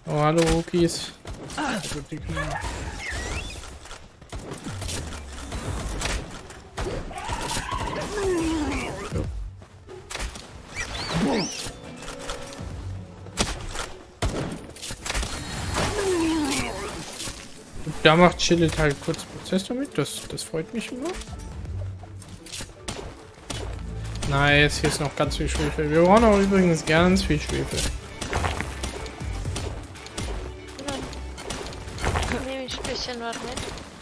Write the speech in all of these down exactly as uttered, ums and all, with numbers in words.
Oh, hallo, Rookies. Da macht Chillet halt kurz Prozess damit. Das, das freut mich immer. Nice, hier ist noch ganz viel Schwefel. Wir brauchen auch übrigens ganz viel Schwefel. Dann nehme ich ein bisschen was mit.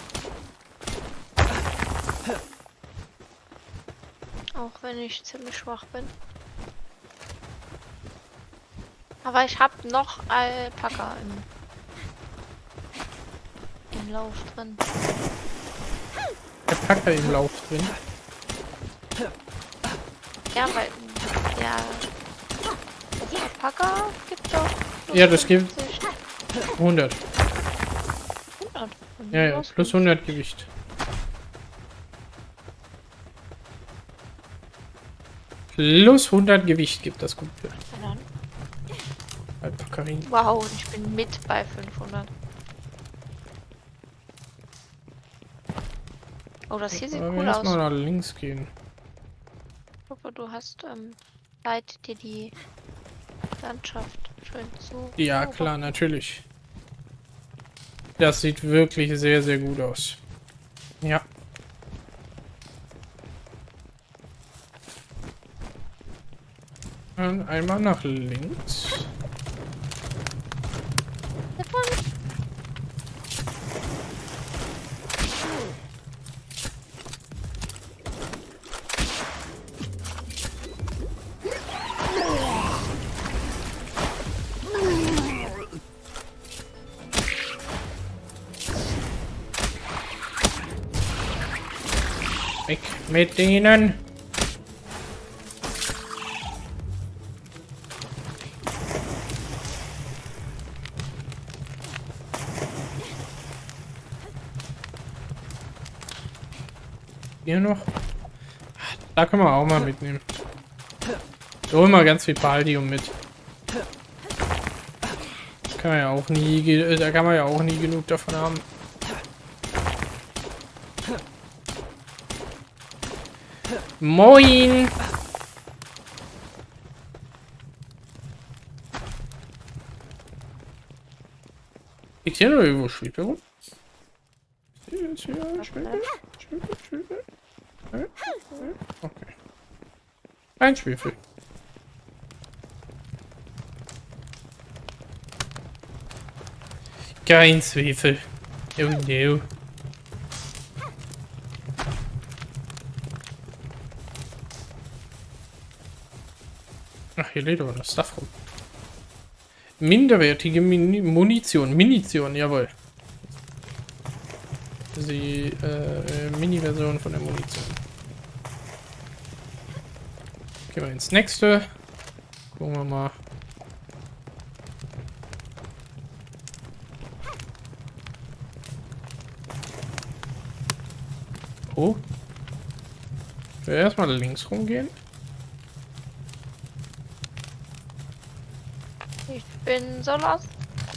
Auch wenn ich ziemlich schwach bin. Aber ich habe noch Alpaka im, im Lauf drin. Alpaka im Lauf drin. Ja, weil ja, das Alpaka gibt doch. Ja, das gibt hundert. hundert. Ja, ja, plus hundert Gewicht. Plus hundert Gewicht gibt das Gute. Alpaka-Ring. Wow, und ich bin mit bei fünfhundert. Oh, das hier sieht Aber cool wir aus. müssen mal nach links gehen. Ich hoffe, du hast ähm, Zeit, dir die Landschaft schön zu. Ja, klar, natürlich. Das sieht wirklich sehr, sehr gut aus. Ja. Und einmal nach links. Weg mit denen. Hier noch. Da können wir auch mal mitnehmen. Wir holen mal ganz viel Paldium mit. Das kann man ja auch nie, da kann man ja auch nie genug davon haben. Moin! Liegt hier noch irgendwo Schwefel rum? Hier ist hier Schwefel? Schwefel, Schwefel? Okay. Ein Schwefel. Kein Schwefel. Oh no. Ach, hier liegt aber noch Stuff rum. Minderwertige Mini Munition. Munition, jawohl. Die äh, Mini-Version von der Munition. Gehen wir ins nächste. Gucken wir mal. Oh. Ich will erstmal links rumgehen. Ich bin so lost.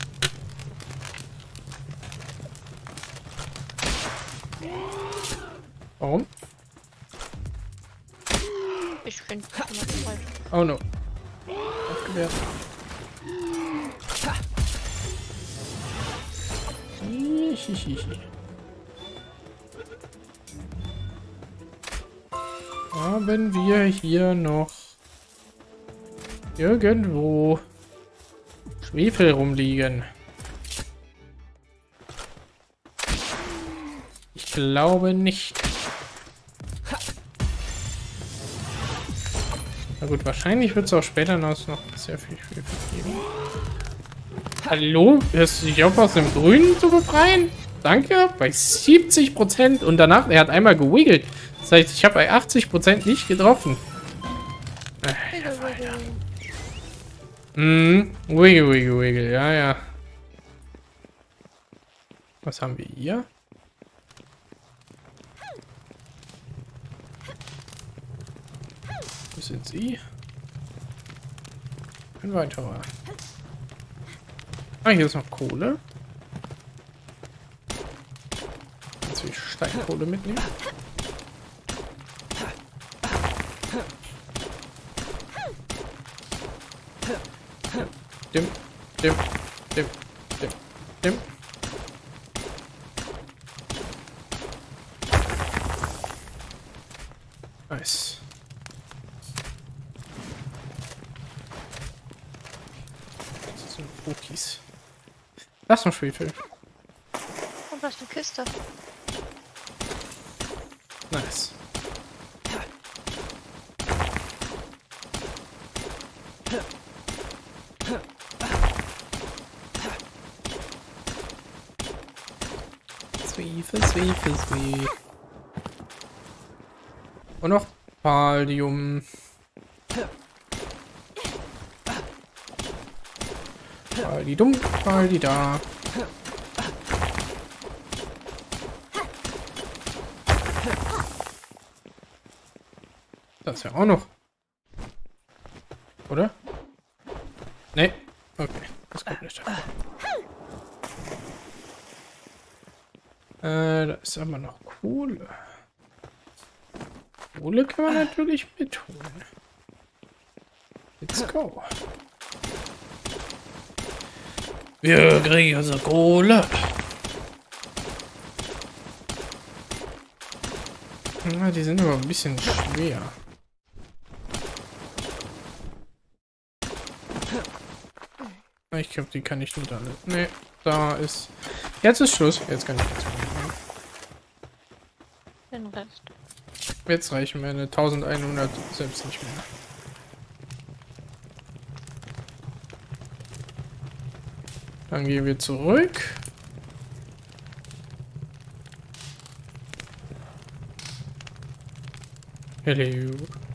Warum? Ich finde Oh no. Aufgewehrt. Hihihihi. Haben wir hier noch irgendwo Schwefel rumliegen? Ich glaube nicht. Na gut, wahrscheinlich wird es auch später noch sehr viel Schwefel geben. Hallo? Hörst du dich auf, aus dem Grünen zu befreien? Danke, bei siebzig Prozent und danach, er hat einmal gewiggelt. Das heißt, ich habe bei achtzig Prozent nicht getroffen. Alter, Alter. Mhm, wiggle, wiggle, wiggle, ja, ja. Was haben wir hier? Wo sind sie? Ein weiterer. Ah, hier ist noch Kohle. Jetzt will ich Steinkohle mitnehmen. Dim, dim, dim, dim, dim. Nice. Das sind Cookies. Das ist ein Friedhof. Und was eine Kiste. Nice. Sweefe, sweefe, sweet. Und noch Paldium. Paldi-dumm, Paldi-da. Das ist ja auch noch. Oder? Nee. Okay. Das kommt nicht davon. Äh, da ist aber noch Kohle. Kohle kann man natürlich mitholen. Let's go. Wir kriegen unsere Kohle. Ja, die sind aber ein bisschen schwer. Ich glaube, die kann ich nicht alle. Ne, da ist... Jetzt ist Schluss. Jetzt kann ich nichts mehr machen. Den Rest. Jetzt reichen meine eintausendeinhundert selbst nicht mehr. Dann gehen wir zurück. Hello.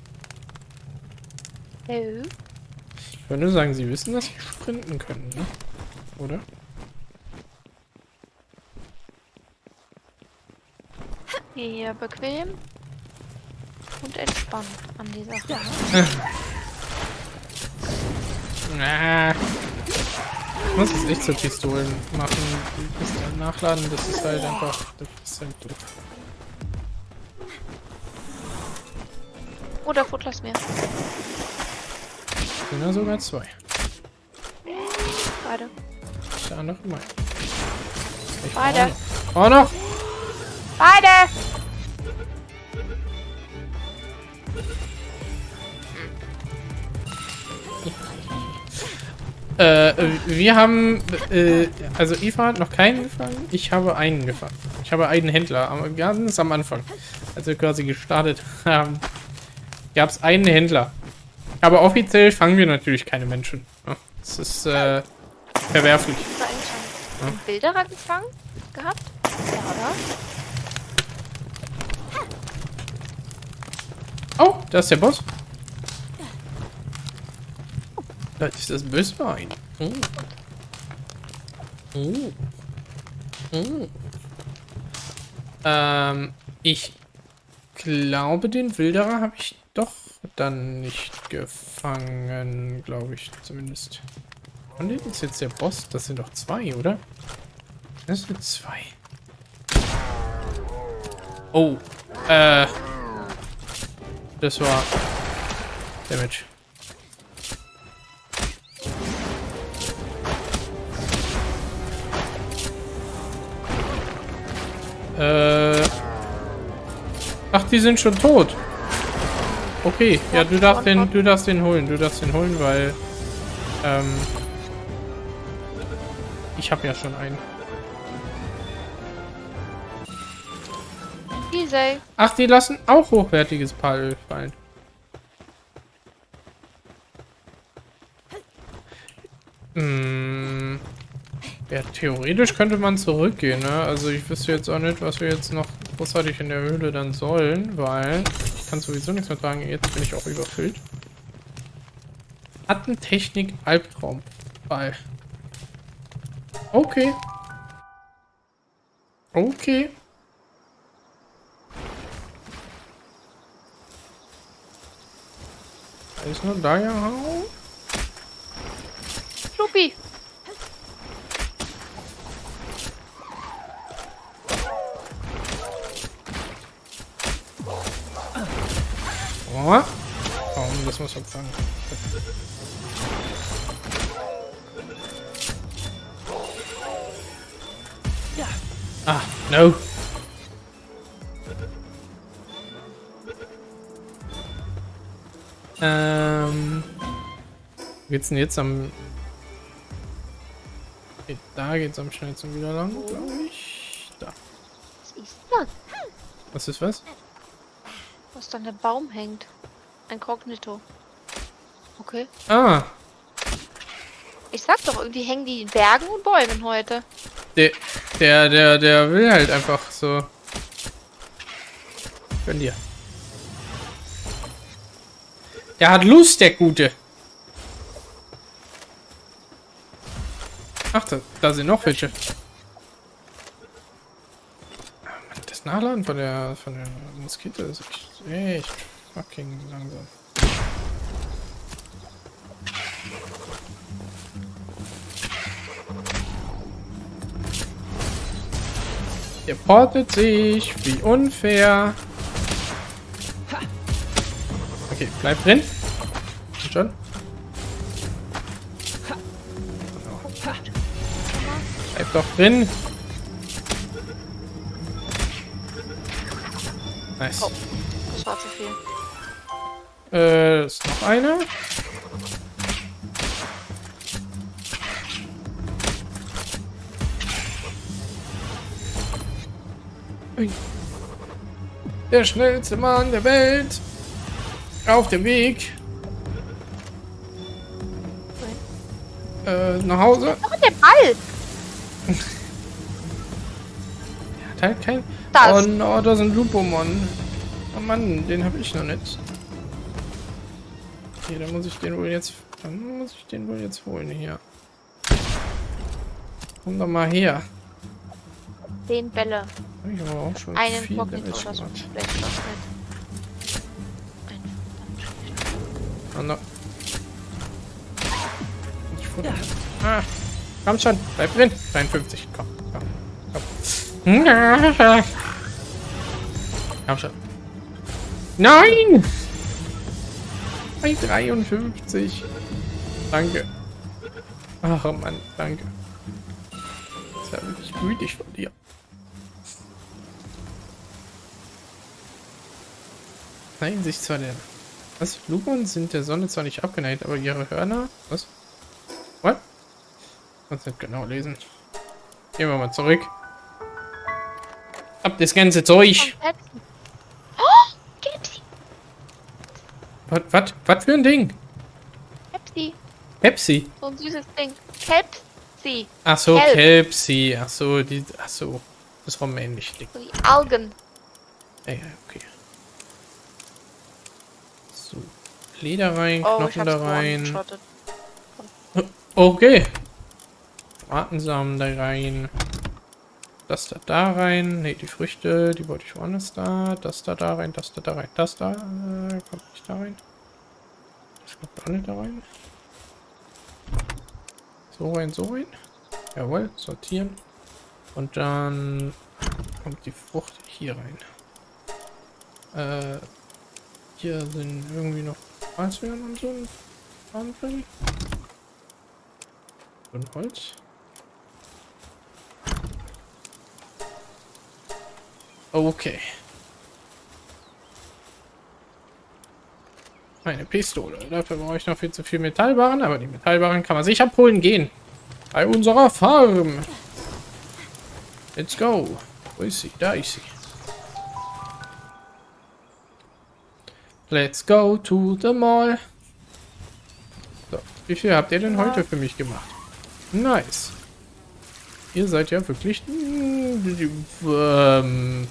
Hello. Ich würde nur sagen, sie wissen, dass sie sprinten können, ne? Oder? Hier bequem und entspannt an die Sache. Ah. Ich muss es echt zu Pistolen machen. Bis dann nachladen, das ist halt einfach. Das ist halt doof. Oder Foot, lass mir. Sind ja sogar zwei. Beide. Der andere mein. Ich Beide. Oh noch! Beide! Äh, wir haben, äh, also Eva hat noch keinen gefangen. Ich habe einen gefangen. Ich habe einen Händler, aber ganz am Anfang, als wir quasi gestartet haben, gab es einen Händler. Aber offiziell fangen wir natürlich keine Menschen. Ja, das ist, äh, verwerflich. Hast du eigentlich schon einen Wilderer gefangen gehabt? Ja, oder? Oh, da ist der Boss. Da ist das Böswein. Oh. Oh. Oh. Ähm, ich glaube, den Wilderer habe ich doch dann nicht gefangen, glaube ich zumindest. Und das ist jetzt der Boss. Das sind doch zwei, oder? Das sind zwei. Oh. Äh. Das war Damage. Äh. Ach, die sind schon tot. Okay, ja, du darfst den, du darfst den holen, du darfst den holen, weil ähm, ich habe ja schon einen. Easy. Ach, die lassen auch hochwertiges Palöl fallen. Hm. Ja, theoretisch könnte man zurückgehen, ne? Also ich wüsste jetzt auch nicht, was wir jetzt noch großartig in der Höhle dann sollen, weil ich kann sowieso nichts mehr tragen. Jetzt bin ich auch überfüllt. Attentechnik Albtraum. Ball. Okay. Okay. Da ist nur da ja. Schuppi. Oh. Komm, das muss abfangen. Ja. Ah, no. Ähm. Wo geht's denn jetzt am. Okay, da geht's am schnellsten wieder lang, glaube ich. Da. Was ist das? Was ist was? Was da an der Baum hängt. Ein Kognito. Okay. Ah, Ich sag doch, irgendwie hängen die in Bergen und Bäumen heute. der, der, der, der will halt einfach so. Gönn dir. Der hat Lust, der Gute. Ach, da, da sind noch welche. Das Nachladen von der von der Moskite ist echt, echt fucking langsam. Der portet sich, wie unfair. Okay, bleib drin. Und schon. Bleib doch drin. Nice. Oh, das war zu viel. Äh, ist noch eine. Ui. Der schnellste Mann der Welt. Auf dem Weg. Äh, nach Hause. Doch, der Ball! Hat halt kein. Das. Oh, no, da ist ein Lupomon. Oh Mann, den habe ich noch nicht. Okay, dann muss ich den wohl jetzt. Dann muss ich den wohl jetzt holen hier. Komm doch mal her. Zehn Bälle. Hab ich aber auch schon Einen viel Kognito Damage oder so. gemacht. Vielleicht was nicht. Ein verdammt schlechter. Oh no. Ich futter. Ah, komm schon, bleib drin. dreiundfünfzig, komm, komm, komm. Komm schon. Nein! Bei dreiundfünfzig. Danke. Ach Mann, danke. Das ist ja wirklich gütig von dir. Nein, sich zwar der. Was? Lupon sind der Sonne zwar nicht abgeneigt, aber ihre Hörner. Was? What? Kannst nicht genau lesen. Gehen wir mal zurück. Ab das ganze Zeug. Oh, Pepsi. Was, was, was für ein Ding? Pepsi. Pepsi. So ein süßes Ding. Pepsi. Ach so, Kelp. Kelpsi. Ach so, die. Ach so. Das rumänische Ding. So die Algen. Ja, ja, okay. So. Leder rein, Oh, ich Knochen hab's da rein. geschrottet. Okay. Bratensamen da rein. Das da da rein. Ne, die Früchte, die wollte ich woanders da. Das da da rein, das da da rein. Das da. Äh, kommt nicht da rein. Das kommt auch nicht da rein. So rein, so rein. Jawohl, sortieren. Und dann kommt die Frucht hier rein. Äh, hier sind irgendwie noch Graswürmer und so ein Kram drin. Und Holz. Okay. Eine Pistole. Dafür brauche ich noch viel zu viel Metallbarren, aber die Metallbarren kann man sich abholen gehen. Bei unserer Farm. Let's go. Wo ist sie? Da ist sie. Let's go to the mall. So, wie viel habt ihr denn heute für mich gemacht? Nice. Ihr seid ja wirklich... Ähm,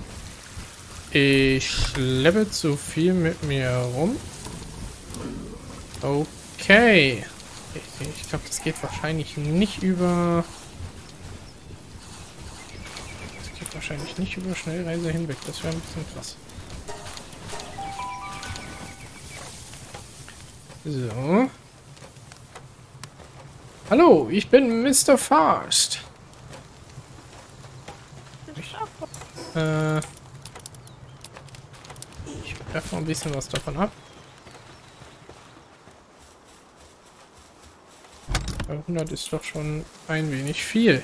ich schleppe zu viel mit mir rum. Okay. Ich, ich glaube, das geht wahrscheinlich nicht über... Das geht wahrscheinlich nicht über Schnellreise hinweg. Das wäre ein bisschen krass. So. Hallo, ich bin Mister Fast. Ich, äh, ich werfen wir ein bisschen was davon ab. Bei hundert ist doch schon ein wenig viel.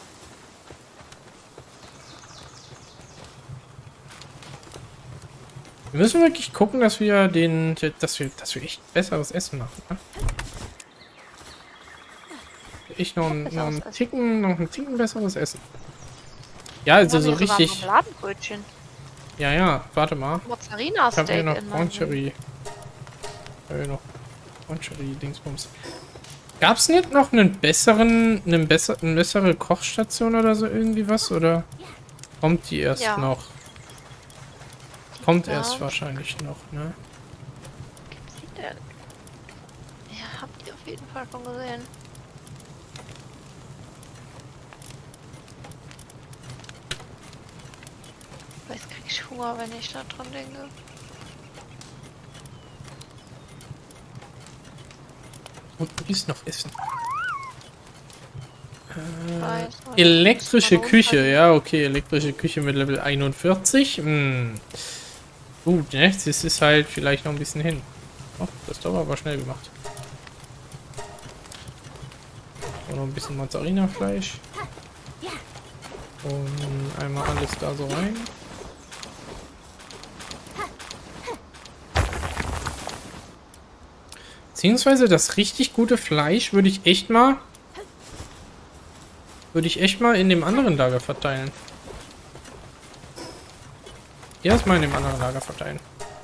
Wir müssen wirklich gucken, dass wir den, dass wir, dass wir echt besseres Essen machen. Ne? Ich noch, ein, noch einen Ticken, noch ein Ticken besseres Essen. Ja, also so richtig. Marmeladenbrötchen. Ja, ja, warte mal. Mozzarella Ich habe hier Steak noch Conchery. Äh, noch Conchery Dingsbums. Gab's nicht noch einen besseren, einen besser, eine bessere Kochstation oder so irgendwie was? Oder kommt die erst Ja. noch? Kommt Ja. erst wahrscheinlich noch, ne? Gibt's die denn? Ja, habt ihr auf jeden Fall schon gesehen. Jetzt krieg ich Hunger, wenn ich da dran denke. Und ist noch Essen. Äh, Weiß, elektrische warum? Küche, ja, okay, elektrische Küche mit Level einundvierzig. Hm. Gut, ne? Das ist halt vielleicht noch ein bisschen hin. Oh, das ist doch aber schnell gemacht. Und noch ein bisschen Mozzarella-Fleisch. Und einmal alles da so rein. Beziehungsweise das richtig gute Fleisch würde ich echt mal würde ich echt mal in dem anderen Lager verteilen. Erstmal in dem anderen Lager verteilen.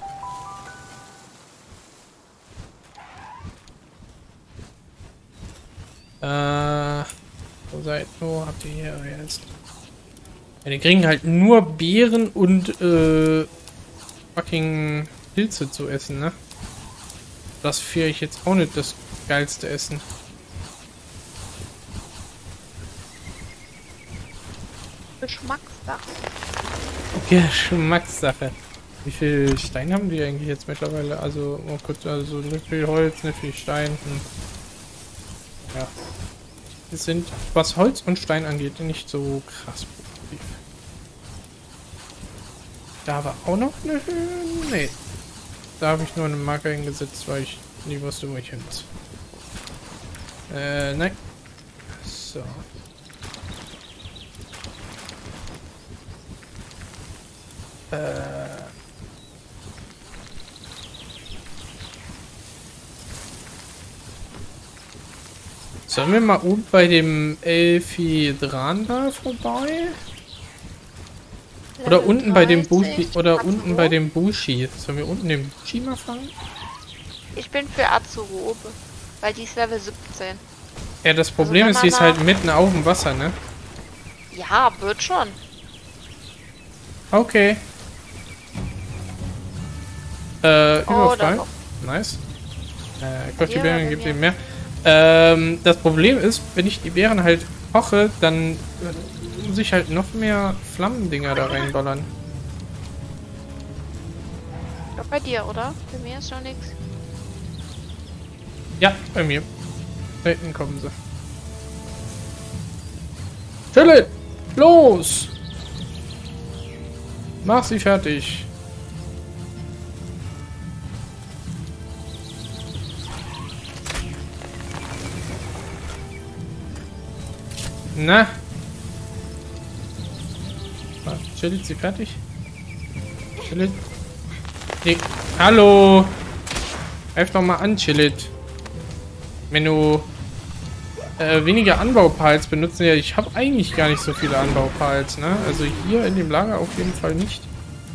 Äh, wo seid wo habt ihr hier jetzt? Ja, die kriegen halt nur Beeren und äh, fucking Pilze zu essen, ne? Das führe ich jetzt auch nicht das geilste Essen. Geschmackssache. Geschmackssache. Wie viel Stein haben die eigentlich jetzt mittlerweile? Also, oh Gott, also nicht viel Holz, nicht viel Stein. Hm. Ja. Die sind, was Holz und Stein angeht, nicht so krass produktiv. Da war auch noch eine Höhe. Nee. Da habe ich nur eine Marke hingesetzt, weil ich nie wusste, wo ich hin muss. Äh, nein. So. Äh. Sollen wir mal unten bei dem Elfidran da vorbei? Oder unten bei dem Bushi, oder unten bei dem Bushi. Sollen wir unten den Bushi mal fangen? Ich bin für Azurobe, weil die ist Level siebzehn. Ja, das Problem Also ist, sie ist halt mitten auf dem Wasser, ne? Ja, wird schon. Okay. Äh, Überfall. Oh, nice. Äh, Gott, die Ja, Beeren wenn gibt ihr- ihm mehr. Ähm, das Problem ist, wenn ich die Beeren halt koche, dann muss ich halt noch mehr Flammendinger da reinballern. Ich glaub bei dir, oder? Bei mir ist schon nichts. Ja, bei mir. Da hinten kommen sie. Philipp! Los! Mach sie fertig. Na? Chillit sie fertig? Chillit? Nee. Hallo! Greif doch mal an, Chillit. Wenn du äh, weniger Anbaupals benutzen, ja, ich habe eigentlich gar nicht so viele Anbaupals, ne? Also hier in dem Lager auf jeden Fall nicht.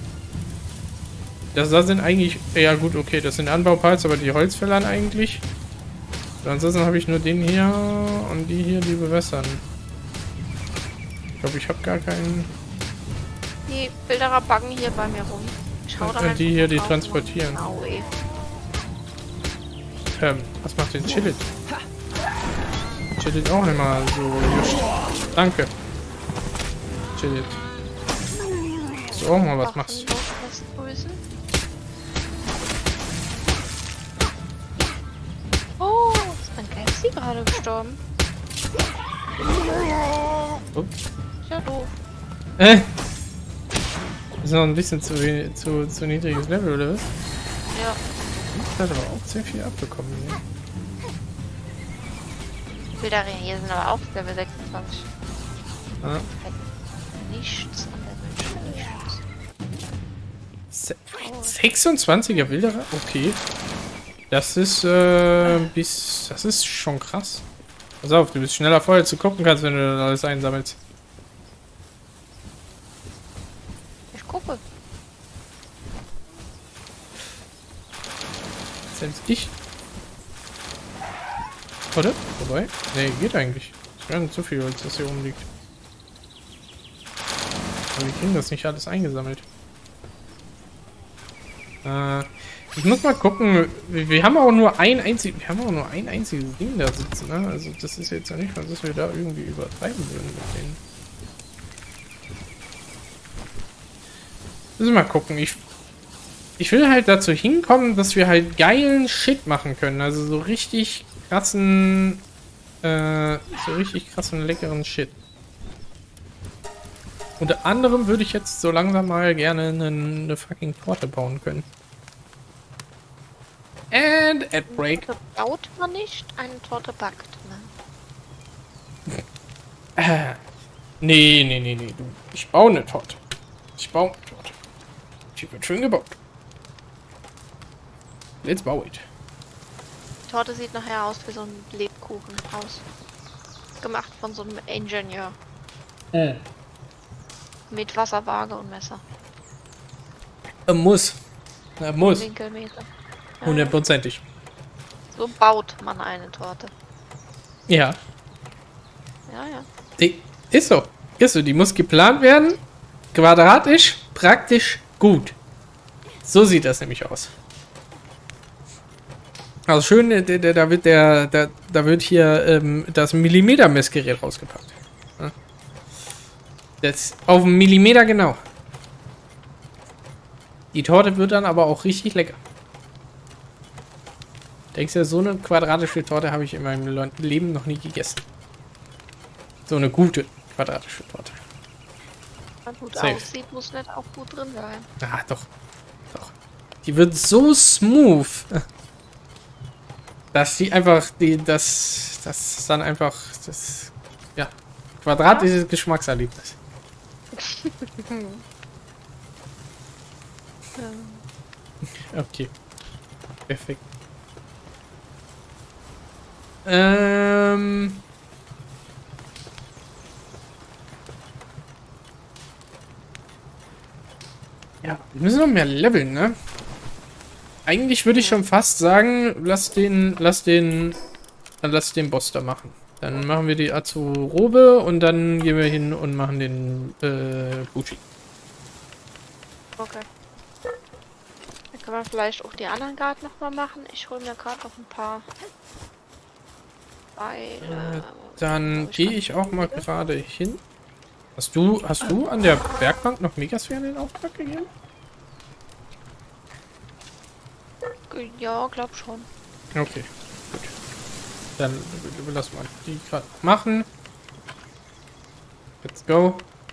Das da sind eigentlich, ja gut, okay, das sind Anbaupals, aber die Holzfällern eigentlich. Und ansonsten habe ich nur den hier und die hier, die bewässern. Ich glaube, ich habe gar keinen. Die Bilderer baggen hier bei mir rum. Ich schau da Und die einfach hier, die drauf. transportieren. Au, ey. Ähm, was macht denn Chillit? Chillit auch nicht mal so just. Danke. Chillit. Dass du auch mal was machst. Waffenlos Oh, ist mein K F C gerade gestorben? Ups. Ist ja doof. Äh. Ist noch ein bisschen zu, wenig, zu, zu niedriges Level, oder was? Ja. Ich hat aber auch sehr viel abbekommen hier. Die Bilder hier sind aber auch Level sechsundzwanzig. Ah. Nichts an der Mensch, nichts. sechsundzwanziger Wilderer? Okay. Das ist, äh, bis, das ist schon krass. Pass auf, du bist schneller voll, als du gucken kannst, wenn du das alles einsammelst. Ich gucke. Selbst ich. Oder? Wobei? Nee, geht eigentlich. Ich habe zu viel, als das hier oben liegt. Aber wir kriegen das nicht alles eingesammelt. Äh, ich muss mal gucken. Wir, wir haben auch nur ein einziges, wir haben auch nur ein einziges Ding da sitzen, ne? Also das ist jetzt ja nicht, was wir da irgendwie übertreiben würden mit denen. Müssen wir mal gucken. Ich, ich will halt dazu hinkommen, dass wir halt geilen Shit machen können. Also so richtig krassen, äh, so richtig krassen, leckeren Shit. Unter anderem würde ich jetzt so langsam mal gerne eine, eine fucking Torte bauen können. And at break. Torte baut man nicht, eine Torte backt man. Äh, nee, nee, nee, nee. Du. Ich baue eine Torte. Ich baue eine Torte. Die wird schön gebaut. Let's bow it. Die Torte sieht nachher aus wie so ein Lebkuchen aus. Gemacht von so einem Ingenieur. Äh. Mit Wasserwaage und Messer. Er muss. Er muss. Winkelmeter. Ja. Hundertprozentig. So baut man eine Torte. Ja. Ja, ja. Die ist so. Ist so. Die muss geplant werden. Quadratisch, praktisch, gut. So sieht das nämlich aus. Also schön, da, da wird der, da, da wird hier ähm, das Millimeter-Messgerät rausgepackt. Ja. Das auf einen Millimeter genau. Die Torte wird dann aber auch richtig lecker. Denkst du, so eine quadratische Torte habe ich in meinem Leben noch nie gegessen. So eine gute quadratische Torte. Wenn gut Safe. aussieht, muss nicht auch gut drin sein. Ah, doch. Doch. Die wird so smooth. Dass die einfach, die, das, das ist dann einfach, das, ja, quadratisches Geschmackserlebnis. Okay. Perfekt. Ähm. Ja, wir müssen noch mehr leveln, ne? Eigentlich würde ich schon fast sagen, lass den, lass den, dann lass den Boss da machen. Dann machen wir die Azurobe und dann gehen wir hin und machen den äh, Buchi. Okay. Dann kann man vielleicht auch die anderen gerade nochmal machen. Ich hole mir gerade noch ein paar Beile. Äh, dann gehe ich auch mal gerade hin. Hast du, hast du an der Werkbank noch Megasphären in Auftrag gegeben? Ja, glaub schon. Okay, gut. Dann lassen wir die gerade machen. Let's go.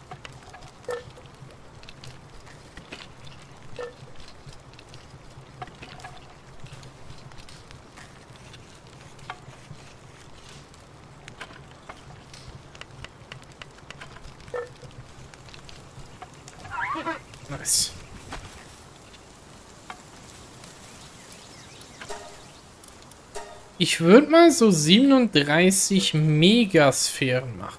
Nice. Ich würde mal so siebenunddreißig Megasphären machen.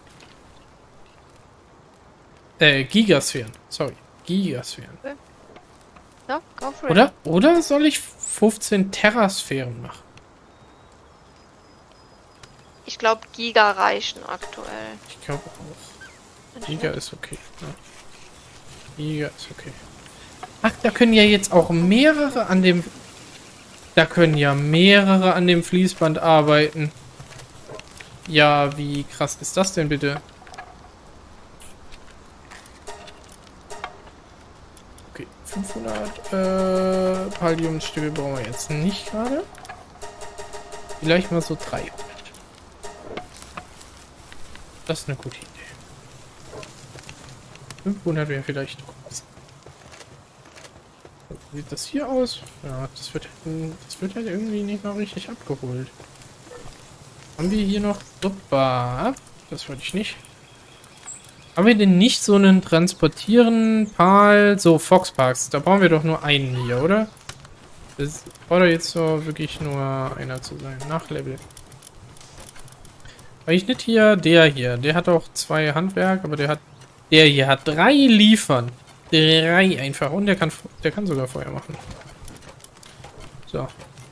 Äh, Gigasphären. Sorry. Gigasphären. Ja, go for it. Oder? Oder soll ich fünfzehn Terrasphären machen? Ich glaube, Giga reichen aktuell. Ich glaube auch. Giga ist okay. Ja. Giga ist okay. Ach, da können ja jetzt auch mehrere an dem... Da können ja mehrere an dem Fließband arbeiten. Ja, wie krass ist das denn bitte? Okay, fünfhundert äh, Palladiumstücke brauchen wir jetzt nicht gerade. Vielleicht mal so dreihundert. Das ist eine gute Idee. fünfhundert wäre vielleicht auch was. Sieht das hier aus? Ja, das wird, das wird halt irgendwie nicht noch richtig abgeholt. Haben wir hier noch... Super. Das wollte ich nicht. Haben wir denn nicht so einen Transportieren, Pal, so Foxparks? Da brauchen wir doch nur einen hier, oder? Das braucht doch jetzt so wirklich nur einer zu sein. Nachlevel. Weil ich nicht hier, der hier. Der hat auch zwei Handwerk, aber der hat... Der hier hat drei liefern. Drei einfach. Und der kann, der kann sogar Feuer machen. So.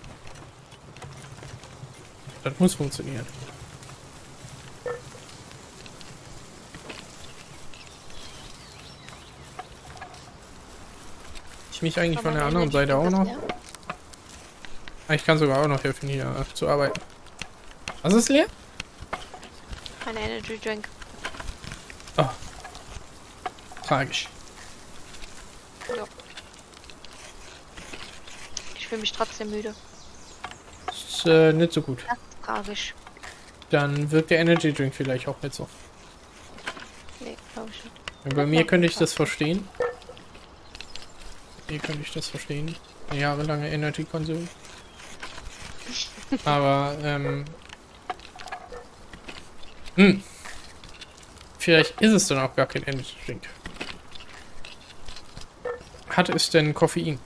Das muss funktionieren. Ich mich eigentlich von der anderen Seite auch noch. Ich kann sogar auch noch helfen, hier zu arbeiten. Was ist leer? Ein Energy Drink. Oh. Tragisch. Ja. Ich fühle mich trotzdem müde. Ist äh, nicht so gut. Das ist tragisch. Dann wirkt der Energy Drink vielleicht auch nicht so. Nee, glaube ich nicht. Und bei mir könnte ich das verstehen. Hier könnte ich das verstehen. Eine jahrelange Energy-Konsum. Aber, ähm... Hm. Vielleicht ist es dann auch gar kein Energy Drink. Hat es denn Koffein?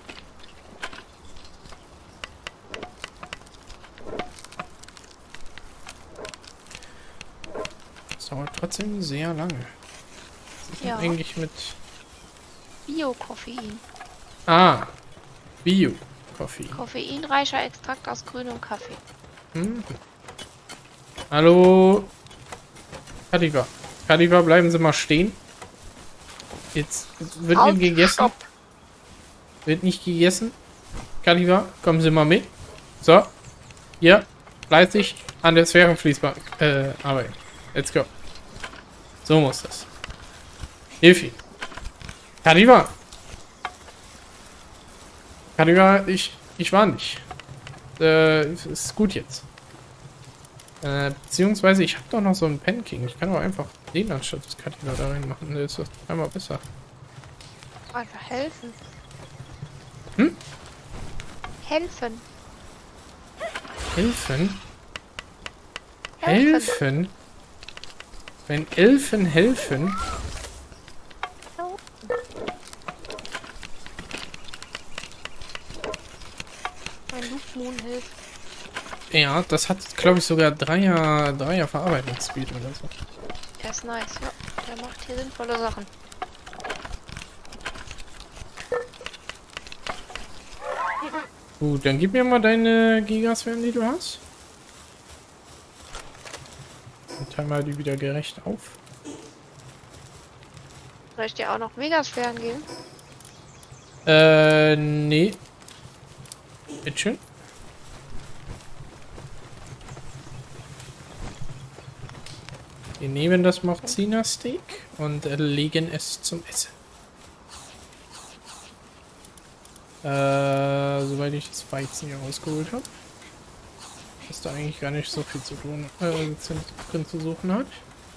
Das dauert trotzdem sehr lange. Was ist Ja. denn eigentlich mit... Bio-Koffein. Ah. Bio-Koffein. Koffeinreicher Extrakt aus grünem Kaffee. Hm. Hallo. Kadiva. Kadiva, bleiben Sie mal stehen. Jetzt wird Halt, nicht gegessen. stopp. Wird nicht gegessen. Kadiva, kommen Sie mal mit. So. Hier. Fleißig an der Sphärenfließbank äh, arbeiten. Let's go. So muss das. Hilf ihm. Kadiva. Kadiva, ich, ich warne dich. Äh, ist gut jetzt. Äh, beziehungsweise ich habe doch noch so einen Panking. Ich kann doch einfach den anstatt des Kadiva da reinmachen. Der ist doch einmal besser. Einfach helfen. Hm? Helfen. Helfen? Helfen. Helfen? Wenn Elfen helfen? Mein Loopmoon hilft. Ja, das hat, glaube ich, sogar Dreier, Dreier Verarbeitungsspeed oder so. Der ist nice, ja. Der macht hier sinnvolle Sachen. Gut, dann gib mir mal deine Gigasphären, die du hast. Und teile mal die wieder gerecht auf. Soll ich dir auch noch Megasphären geben? Äh, nee. Bitteschön. Wir nehmen das Morzina Steak und äh, legen es zum Essen. Äh, soweit ich das Weizen hier rausgeholt habe. Was da eigentlich gar nicht so viel zu tun, äh, drin zu suchen hat.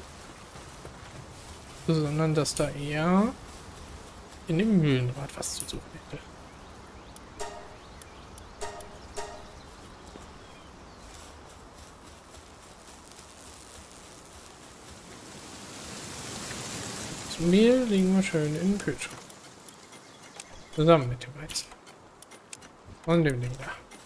Sondern dass da eher in dem Mühlenrad was zu suchen hätte. Das Mehl legen wir schön in den Kühlschrank. Zusammen mit dem Weizen. Und dem Ding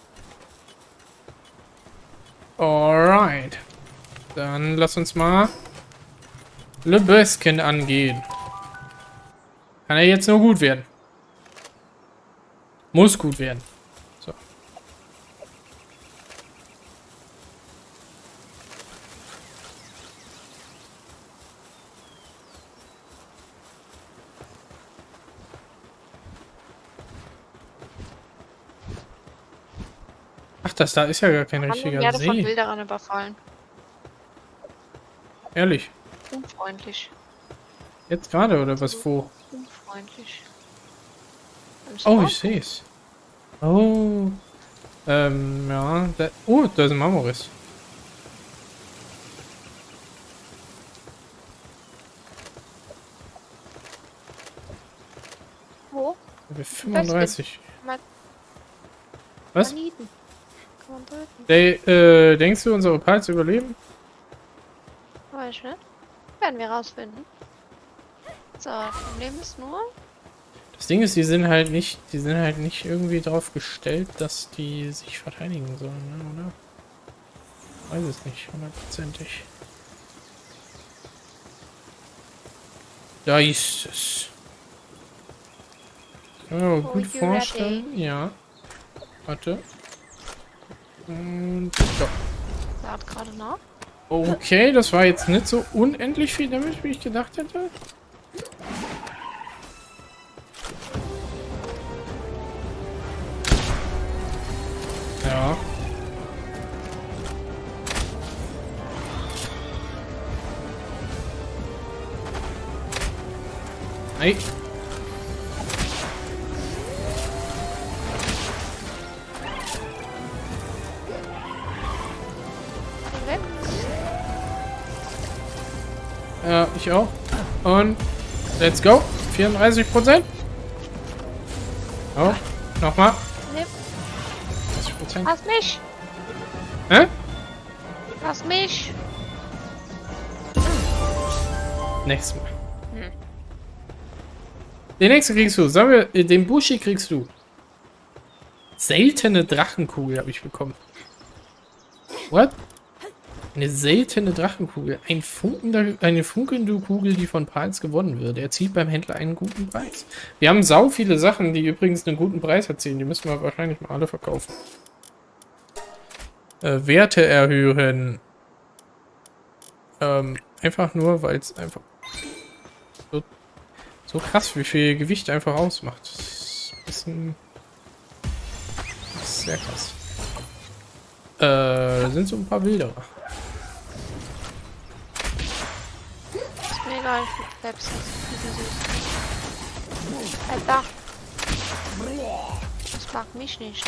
da. Alright. Dann lass uns mal Le Bösken angehen. Kann er jetzt nur gut werden. Muss gut werden. So. Ach, das da ist ja gar kein richtiger Ich werde von See. Wilderern überfallen. Ehrlich. Unfreundlich. Jetzt gerade oder was wo? Unfreundlich. Im Oh, Spawn. ich sehe es. Oh. Ähm, ja. Da, oh, da ist ein Marmoris. Wo? wir fünfunddreißig. Mal Was? Maniten. Kann man drücken. De äh, denkst du, unsere Opals überleben? Weiß ich nicht. Werden wir rausfinden. So, Problem ist nur... Das Ding ist, die sind halt nicht, die sind halt nicht irgendwie drauf gestellt, dass die sich verteidigen sollen, ne, oder? Weiß es nicht, hundertprozentig. Da ist es. Oh, gut vorstellen. Ja. Warte. Und so. Lad gerade nach. Okay, das war jetzt nicht so unendlich viel Damage, wie ich gedacht hätte. Ja. Hey. Weg. Ja, ich auch. Und let's go. vierunddreißig Prozent. Oh, nochmal. Nee, dreißig Prozent. lass mich! Hä? Lass mich! Nächstes Mal. Hm. Den nächsten kriegst du. Sagen wir, äh, den Bushi kriegst du. Seltene Drachenkugel habe ich bekommen. What? Eine seltene Drachenkugel. Ein funkender, eine funkelnde Kugel, die von Pals gewonnen wird. Er zieht beim Händler einen guten Preis. Wir haben sau viele Sachen, die übrigens einen guten Preis erzielen. Die müssen wir wahrscheinlich mal alle verkaufen. Äh, Werte erhöhen. Ähm, einfach nur, weil es einfach so, so krass, wie viel Gewicht einfach ausmacht. Das ist ein bisschen... Das ist sehr krass. Äh, da sind so ein paar Wilderer. Ist mir egal, ich bin selbst. Die sind süß. Alter! Das mag mich nicht.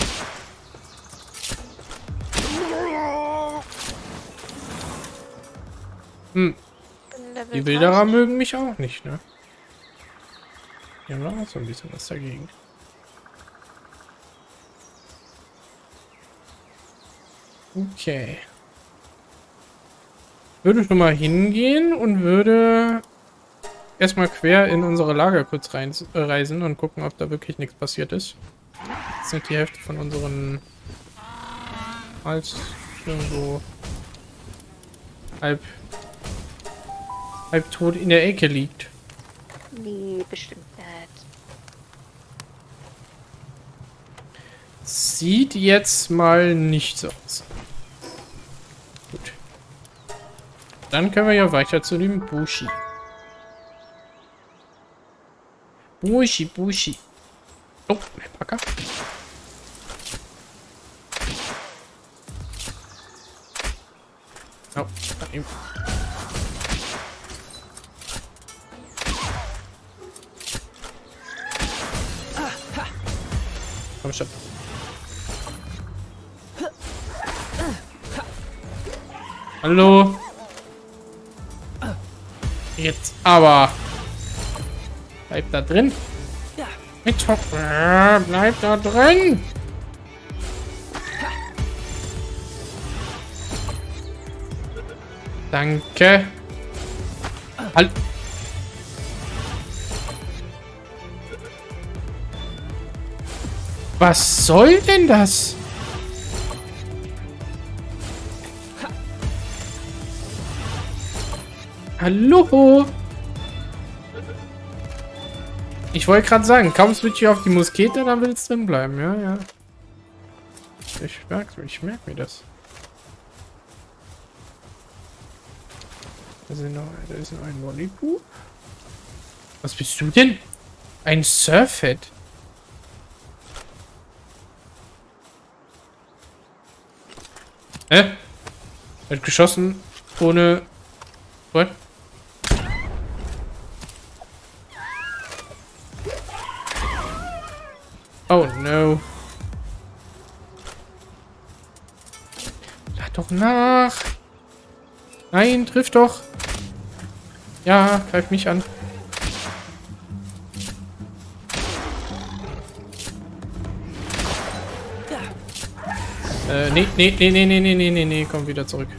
Hm. Bin Level Die Wilderer dreißig. mögen mich auch nicht, ne? Die haben auch so ein bisschen was dagegen. Okay. Würde schon mal hingehen und würde erstmal quer in unsere Lager kurz rein, äh, reisen und gucken, ob da wirklich nichts passiert ist. Das sind die Hälfte von unseren als irgendwo halb halb tot in der Ecke liegt. Nee, bestimmt nicht. Sieht jetzt mal nicht so aus. Gut. Dann können wir ja weiter zu dem Bushi. Bushi, Bushi. Oh, mein Packer. Oh, nein. Komm schon. Hallo. Jetzt aber. Bleib da drin. Mit äh, bleib da drin. Danke. Halt. Was soll denn das? Hallo? Ich wollte gerade sagen, kaum switch ich auf die Muskete, dann will es drin bleiben. Ja, ja. Ich merke ich merk mir das. Da, sind noch, da ist noch ein Lollipop. Was bist du denn? Ein Surfhead. Hä? Er hat geschossen ohne... What? Oh no. Lad doch nach. Nein, triff doch. Ja, greif mich an. Äh, nee, nee, nee, nee, nee, nee, nee, nee, nee, komm wieder zurück.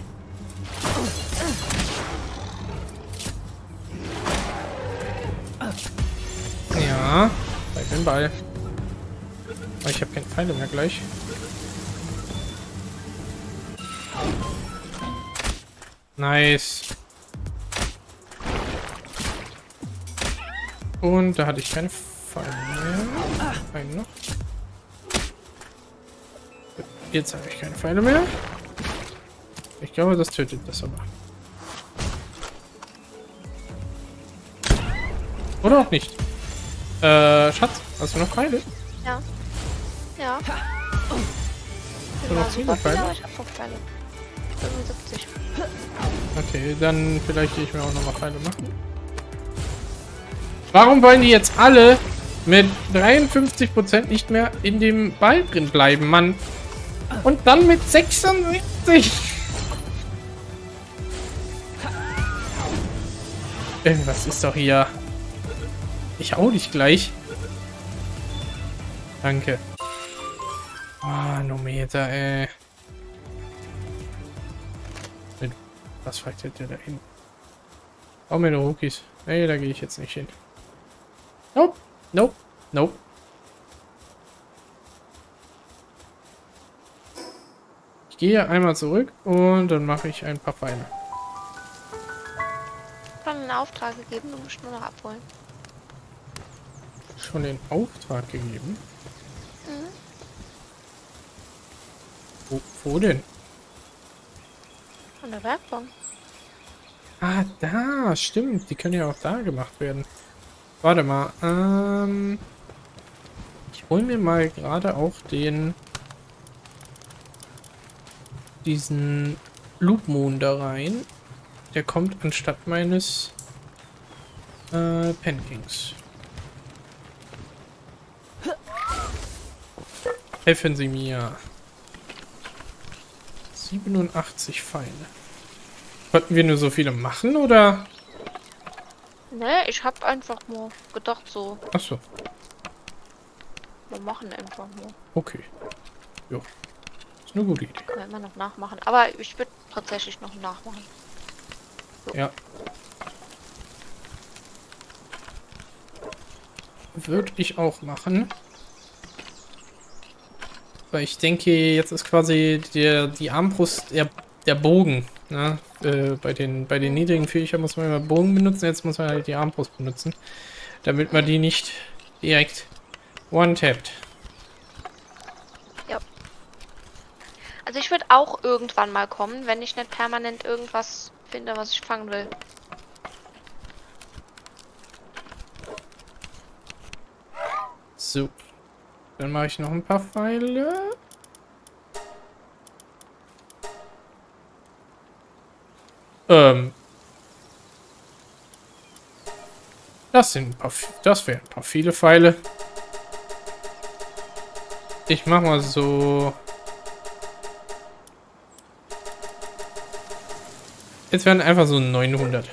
Ja, bleib den Ball. Aber ich habe keine Pfeile mehr gleich. Nice. Und da hatte ich keine Pfeile mehr. Einen noch. Jetzt habe ich keine Pfeile mehr. Ich glaube, das tötet das aber. Oder auch nicht. Äh, Schatz, hast du noch Pfeile? Ja. Ja. Du noch viele Pfeile? Ja, ich hab noch Pfeile. fünfundsiebzig. Okay, dann vielleicht gehe ich mir auch nochmal Pfeile machen. Warum wollen die jetzt alle mit dreiundfünfzig Prozent nicht mehr in dem Ball drin bleiben, Mann? Und dann mit sechsundsiebzig. Irgendwas ist doch hier. Ich hau dich gleich. Danke. Manometer, ey. Mit was fragt der da hin? Auch mit den Rookies. Nee, da gehe ich jetzt nicht hin. Nope. Nope. Nope. Ich gehe einmal zurück und dann mache ich ein paar Pfeile. Ich habe einen Auftrag gegeben, du musst nur noch abholen. Schon den Auftrag gegeben? Mhm. Wo, wo denn? Von der Werkbank. Ah, da, stimmt. Die können ja auch da gemacht werden. Warte mal. Ähm, ich hole mir mal gerade auch den diesen Loop Moon da rein. Der kommt anstatt meines äh, Pankings. Helfen Sie mir. siebenundachtzig Pfeile. Wollten wir nur so viele machen, oder? Ne, ich hab einfach nur gedacht so. Achso. Wir machen einfach nur. Okay. Jo. Ist eine gute Idee. Können wir immer noch nachmachen. Aber ich würde tatsächlich noch nachmachen. So. Ja. Würde ich auch machen. Weil ich denke, jetzt ist quasi der, die Armbrust der, der Bogen. Ne? Äh, bei, den, bei den niedrigen Viechern muss man immer Bogen benutzen, jetzt muss man halt die Armbrust benutzen. Damit man die nicht direkt one-tappt. Ja. Also ich würde auch irgendwann mal kommen, wenn ich nicht permanent irgendwas finde, was ich fangen will. So. Dann mache ich noch ein paar Pfeile. Ähm. Das sind ein paar, das wären ein paar viele Pfeile. Ich mach mal so. Jetzt werden einfach so neunhundert.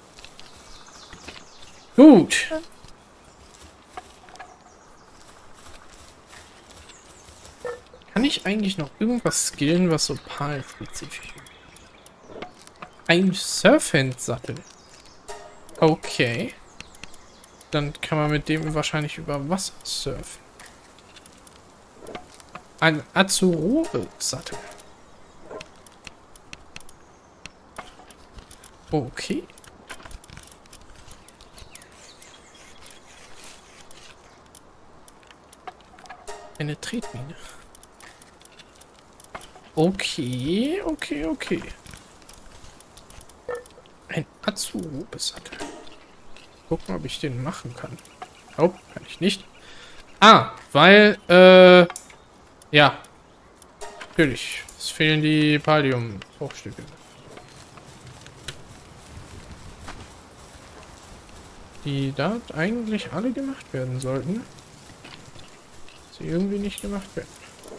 Gut. Kann ich eigentlich noch irgendwas skillen, was so PAL-spezifisch ist? Ein Surfhand-Sattel. Okay. Dann kann man mit dem wahrscheinlich über Wasser surfen. Ein Azurobe-Sattel. Okay. Eine Tretmine. Okay, okay, okay. Ein Azurobe-Sattel. Gucken, ob ich den machen kann. Oh, kann ich nicht. Ah, weil, äh, ja. Natürlich. Es fehlen die Pallium-Bruchstücke. Die da eigentlich alle gemacht werden sollten. Sie irgendwie nicht gemacht werden.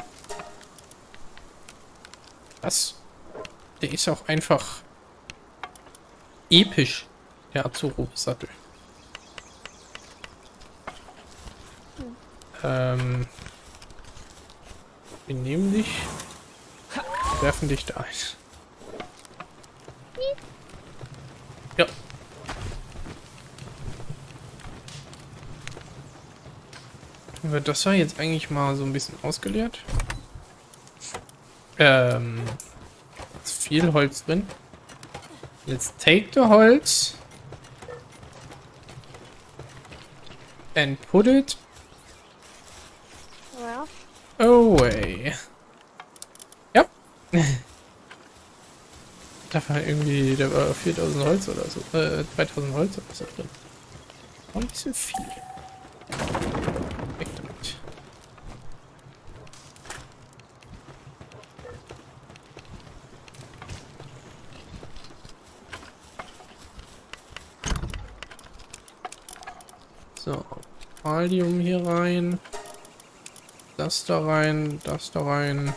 Das. Der ist auch einfach episch, der Azurobe-Sattel. Hm. Ähm. Wir nehmen dich. werfen dich da ein. Ja. Wird das ja jetzt eigentlich mal so ein bisschen ausgeleert? Ähm, ist viel Holz drin. Let's take the Holz and put it Ja. away. Ja. Da war irgendwie, da war viertausend Holz oder so, äh, zweitausend Holz oder so drin. Auch nicht so viel. Weg damit. So, Valium hier rein. Das da rein, das da rein.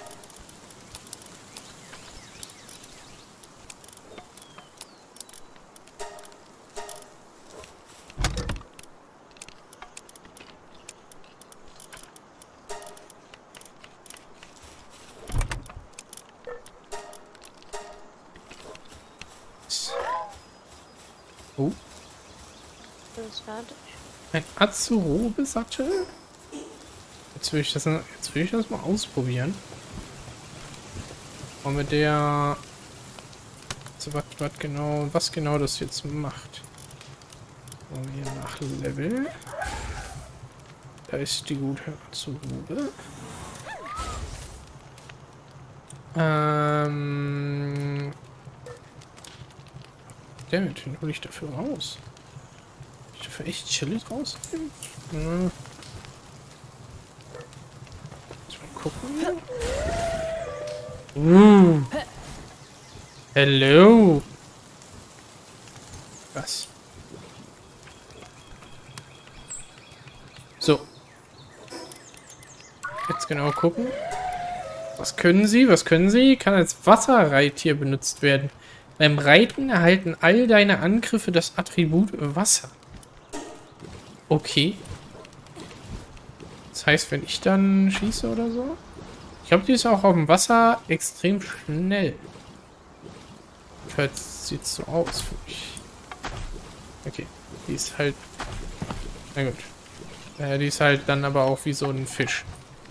Oh. Das ist fertig. Ein Azurobe-Sattel? Jetzt will ich das, jetzt will ich das mal ausprobieren. Und mit der... So, was, was genau, was genau das jetzt macht. So, hier nach Level. Da ist die gute Azurobe. Ähm... Damit, den hole ich dafür raus. Ich dafür echt chillig rausnehmen? Ja. Mal gucken. Uh. Hello. Was? So. Jetzt genau gucken. Was können Sie? Was können Sie? Kann als Wasserreittier benutzt werden. Beim Reiten erhalten all deine Angriffe das Attribut Wasser. Okay. Das heißt, wenn ich dann schieße oder so? Ich glaube, die ist auch auf dem Wasser extrem schnell. Jetzt sieht es so aus für mich. Okay. Die ist halt... Na gut. Äh, die ist halt dann aber auch wie so ein Fisch.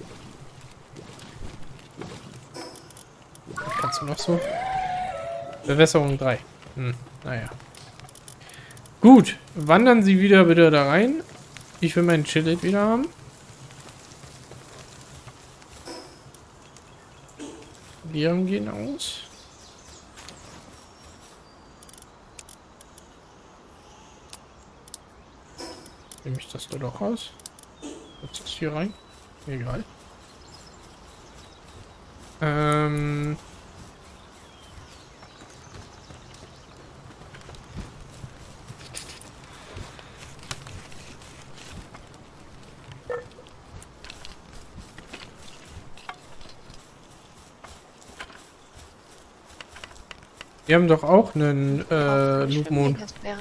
Kannst du noch so? Bewässerung drei. Hm, naja. Gut, wandern Sie wieder bitte da rein. Ich will meinen Chillet wieder haben. Viren gehen aus. Nehme ich das da doch raus? Jetzt ist hier rein. Egal. Ähm... Wir haben doch auch einen äh, Loop Moon.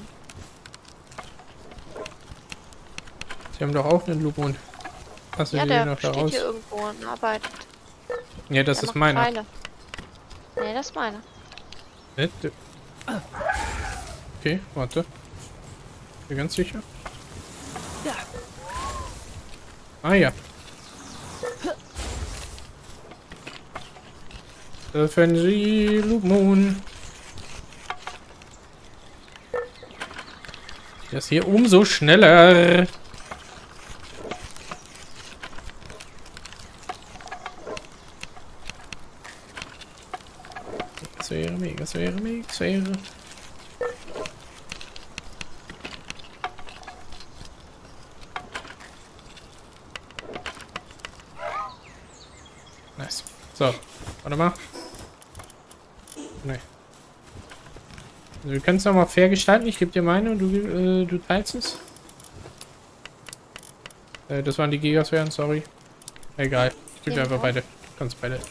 Sie haben doch auch einen Loop Moon. Hast du Ja, die der noch da steht raus? hier irgendwo und arbeitet. Ja, das Der ist macht meiner. Pfeile. Nee, das ist meiner. Nett. Okay, warte. Bin ganz sicher. Ja. Ah ja. Dürfen Sie Loop Moon. Das hier umso schneller. Das wäre mega, das wäre mega, das wäre. Nice. So, warte mal. Nee. Also wir können es nochmal fair gestalten. Ich gebe dir meine und du, äh, du teilst es. Äh, das waren die Gigasphären, sorry. Egal. Ich gebe dir einfach beide. Du kannst beide.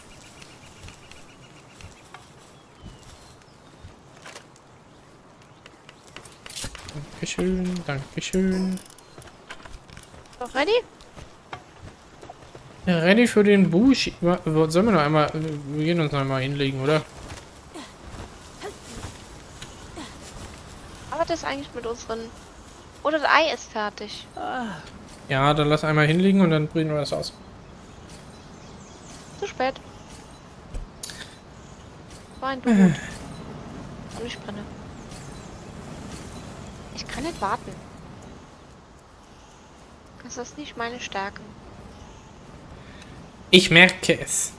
Dankeschön, Dankeschön. Noch ready? Ready für den Busch. Sollen wir noch einmal... Wir gehen uns noch einmal hinlegen, oder? Aber das ist eigentlich mit unseren... Oder das Ei ist fertig. Ja, dann lass einmal hinlegen und dann bringen wir das aus. Zu spät. War ein Blut. Und ich brenne. Ich kann nicht warten. Das ist nicht meine Stärke. Ich merke es.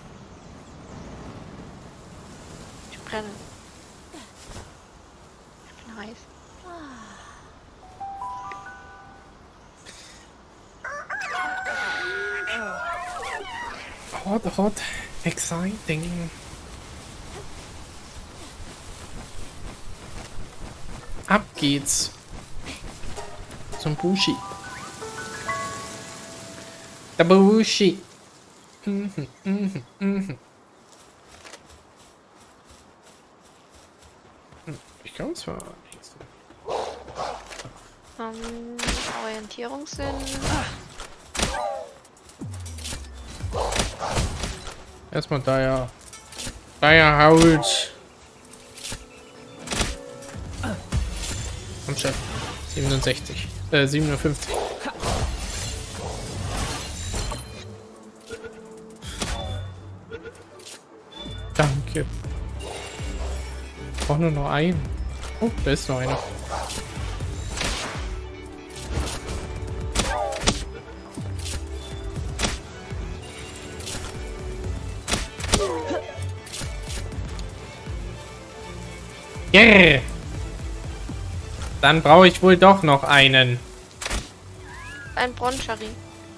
Ich brenne. Ich bin heiß. Hot, hot, exciting. Ab geht's. Zum Bushi. Der Bushi. Mhm, mhm, mhm. Ich glaube, es war nichts. Ähm, Orientierungssinn. Erstmal da ja. Da ja Haut. Komm schon. siebenundsechzig. Äh, siebenundfünfzig. Danke. Ich brauche nur noch einen. Oh, da ist noch einer. Yeah. Dann brauche ich wohl doch noch einen. Ein Bronchari.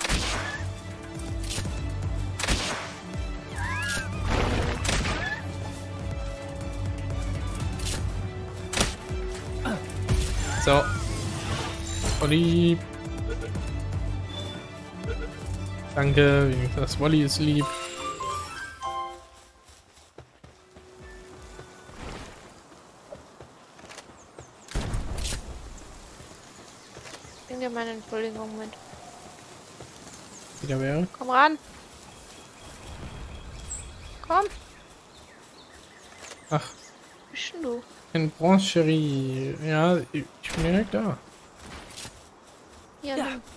So. Wolli. Danke, das Wolli ist lieb. Bring dir meine Entschuldigung mit. Wieder wäre. Komm ran. Komm. Ach. Wo bist denn du? In Broncherie. Ja, ich bin direkt da. Hier, Ja. nimm.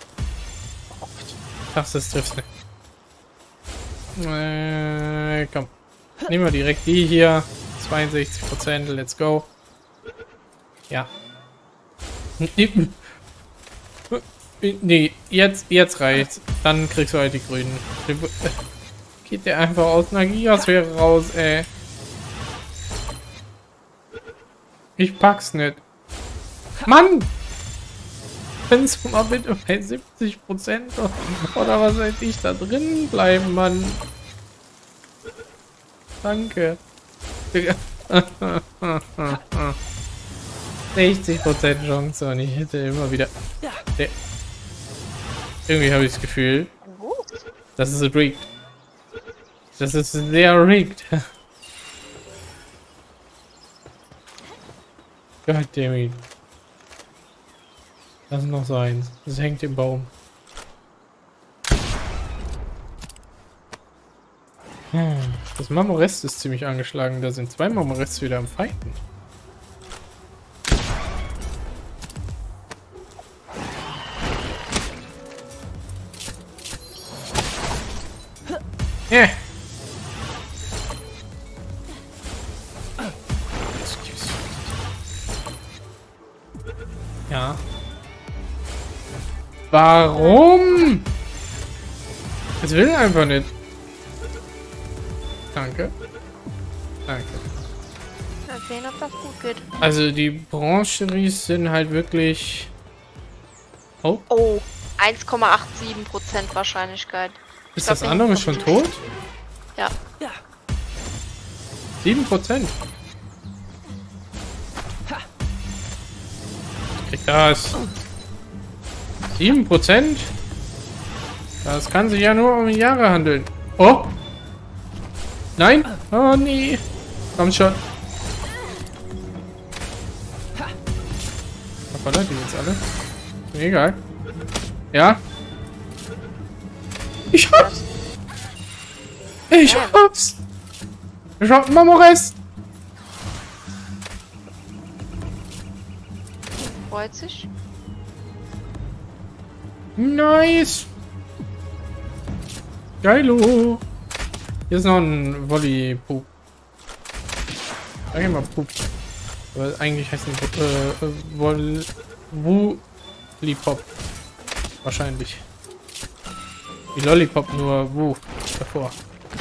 Ach, das trifft nicht. Äh, komm. Nehmen wir direkt die hier. zweiundsechzig Prozent, let's go. Ja. Nee, jetzt, jetzt reicht's. Dann kriegst du halt die grünen. Geht der einfach aus einer Gigasphäre raus, ey. Ich pack's nicht. Mann! Kannst du mal bitte bei siebzig Prozent oder was weiß ich da drin bleiben, Mann? Danke. sechzig Prozent Chance und ich hätte immer wieder... Der Irgendwie habe ich das Gefühl, das ist rigged. Das ist sehr rigged. Goddammit. Das ist noch so eins. Das hängt im Baum. Hm. Das Marmorest ist ziemlich angeschlagen. Da sind zwei Marmorests wieder am Fighten. Yeah. Ja. Warum? Es will einfach nicht. Danke. Danke. Mal sehen, ob das gut geht. Also die Broncheries sind halt wirklich... Oh, Oh, eins Komma siebenundachtzig Prozent Wahrscheinlichkeit. ist glaub, das wir andere haben schon versucht. tot? Ja. Ja. sieben Prozent. Krieg das. sieben Prozent? Das kann sich ja nur um Jahre handeln. Oh! Nein! Oh nee! Komm schon! Verballert die jetzt alle? Ist mir egal. Ja? Ich hab's! Ich hab's! Ich hab Mamores! Freut sich. Nice! Geilo! Hier ist noch ein Volley-Pup. Sag ich mal Pup. Aber eigentlich heißt es äh, äh, Voll... Wu-Lipop. Wahrscheinlich. Wie Lollipop, nur Wu davor.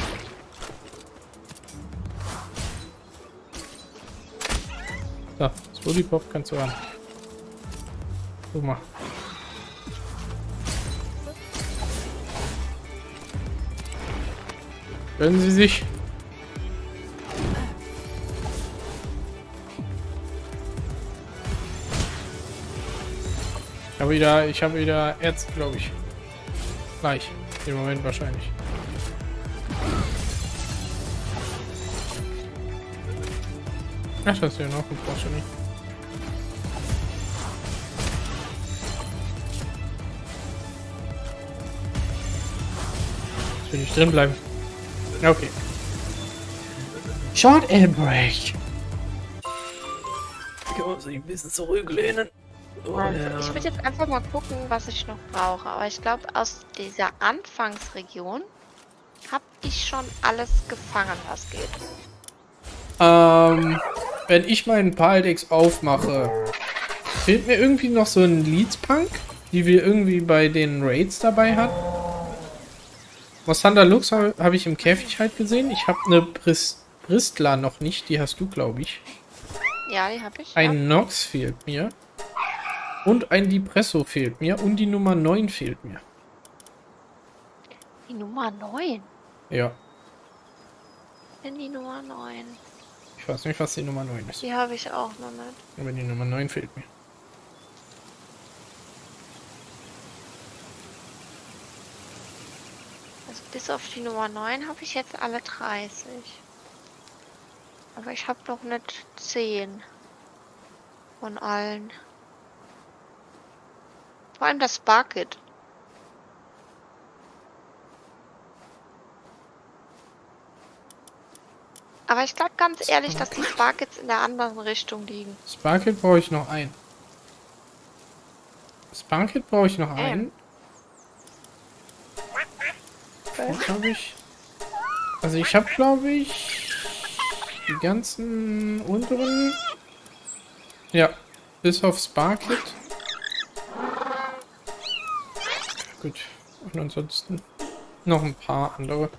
So, das Lollipop kannst du haben. Guck mal. Gönnen Sie sich. Ich habe wieder, ich habe wieder Erz, glaube ich. Gleich. Im Moment wahrscheinlich. Ach, das ist ja noch ein Porsche nicht. Ich will nicht drin bleiben. Okay. Short Air Break. Ich muss sich ein bisschen zurücklehnen. Oh, Also, ja. ich würde jetzt einfach mal gucken, was ich noch brauche. Aber ich glaube, aus dieser Anfangsregion habe ich schon alles gefangen, was geht. Ähm, wenn ich meinen Paldex aufmache, fehlt mir irgendwie noch so ein Leadspunk, die wir irgendwie bei den Raids dabei hatten. Mostander Lux habe hab ich im Käfig halt gesehen. Ich habe eine Brist Bristler noch nicht, die hast du, glaube ich. Ja, die habe ich. Ein ja. Nox fehlt mir. Und ein Depresso fehlt mir. Und die Nummer neun fehlt mir. Die Nummer neun. Ja. Denn die Nummer neun. Ich weiß nicht, was die Nummer neun ist. Die habe ich auch noch nicht. Aber die Nummer neun fehlt mir. Also bis auf die Nummer neun habe ich jetzt alle dreißig. Aber ich habe noch nicht zehn. Von allen. Vor allem das Sparkit. Aber ich glaube ganz ehrlich, dass die Sparkits in der anderen Richtung liegen. Sparkit brauche ich noch ein. Sparkit brauche ich noch einen. Okay. Glaube ich. Also ich habe, glaube ich, die ganzen unteren. Ja, bis auf Sparkit. Gut. Und ansonsten noch ein paar andere.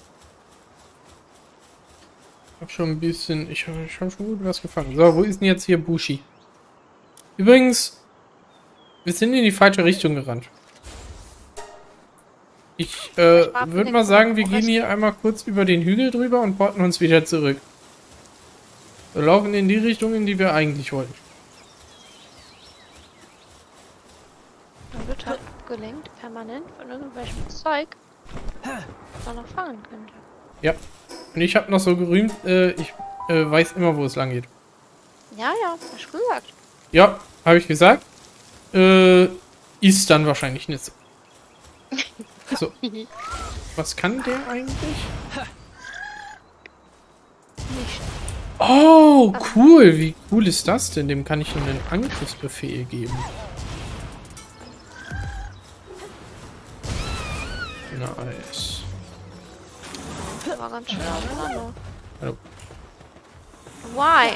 Ich habe schon ein bisschen. Ich habe hab schon gut was gefangen. So, wo ist denn jetzt hier Bushi? Übrigens, wir sind in die falsche Richtung gerannt. Ich äh, würde mal sagen, wir gehen hier einmal kurz über den Hügel drüber und porten uns wieder zurück. Wir laufen in die Richtung, in die wir eigentlich wollten. Man wird halt abgelenkt, permanent von irgendwelchem Zeug, was man noch fangen könnte. Ja. Und ich habe noch so gerühmt, äh, ich äh, weiß immer, wo es lang geht. Ja, ja, hast du gesagt. Ja, habe ich gesagt. Äh, ist dann wahrscheinlich nicht so. So. Was kann der eigentlich? Nicht. Oh, cool. Wie cool ist das denn? Dem kann ich einen Angriffsbefehl geben. Nice. Das war ganz schön auseinander. Hallo. Why?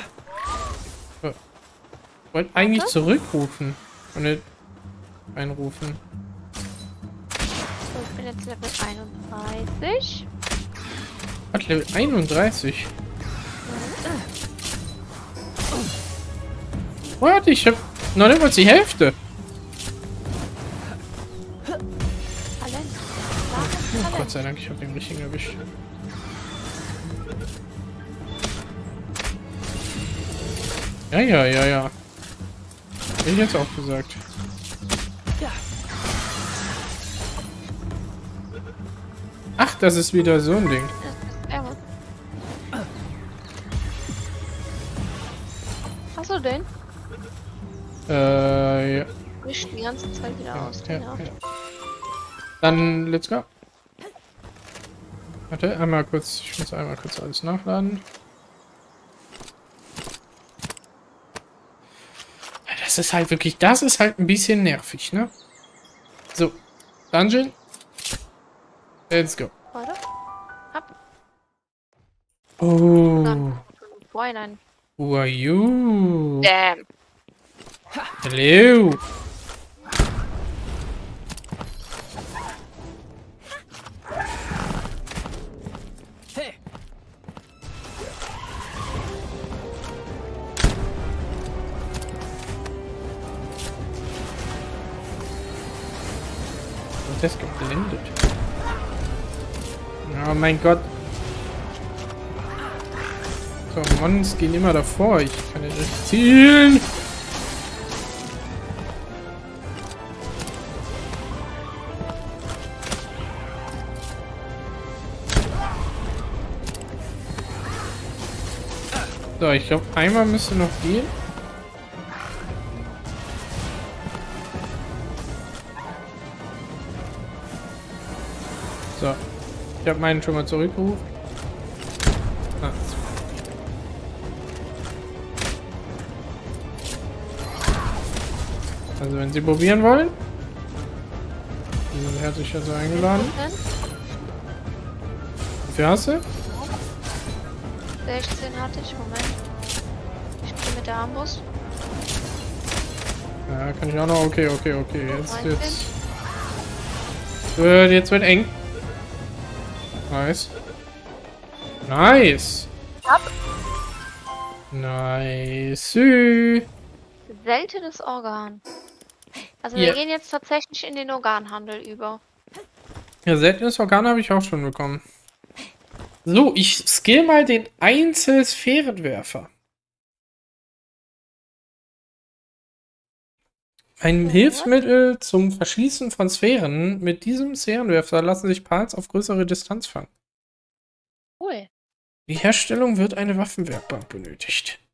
Ich wollte eigentlich zurückrufen. Und nicht einrufen. So, ich bin jetzt Level einunddreißig. Hat Level einunddreißig. Warte, ich hab noch nicht mal die Hälfte. Talent. Oh, Gott sei Dank, ich habe den richtigen erwischt. Ja, ja, ja, ja. Hätte ich jetzt auch gesagt. Ach, das ist wieder so ein Ding. Hast du den? Äh, ja. Wischt die ganze Zeit wieder Ja, aus. ja, Ja. ja. Dann, let's go. Warte, einmal kurz. Ich muss einmal kurz alles nachladen. Das ist halt wirklich, das ist halt ein bisschen nervig, ne? So, Dungeon. Let's go. Warte. Ab. Oh. Nein. Who are you? Damn. Hello. Das geblendet. Oh mein Gott. So, Mons gehen immer davor. Ich kann nicht richtig zielen. So, ich glaube, einmal müsste noch gehen. So, ich habe meinen schon mal zurückgerufen. Ah, so. Also wenn Sie probieren wollen, Sie sind herzlich dazu eingeladen. Wie viel hast du? sechzehn hatte ich, Moment. Ich gehe mit der Armbrust. Ja, kann ich auch noch. Okay, okay, okay. Jetzt, jetzt. Wird, jetzt wird eng. Nice. Nice. Ab. Nice. Seltenes Organ. Also Yeah. wir gehen jetzt tatsächlich in den Organhandel über. Ja, seltenes Organ habe ich auch schon bekommen. So, ich skill mal den Einzelsphärenwerfer. Ein Hilfsmittel zum Verschließen von Sphären. Mit diesem Sphärenwerfer lassen sich Parts auf größere Distanz fangen. Cool. Die Herstellung wird eine Waffenwerkbank benötigt.